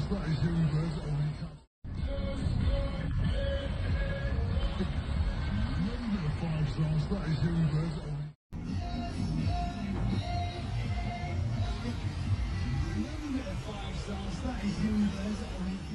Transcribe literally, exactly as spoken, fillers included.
stars, that is universe only cup. Remember five stars, that is universe only. Remember five stars, that is universe only.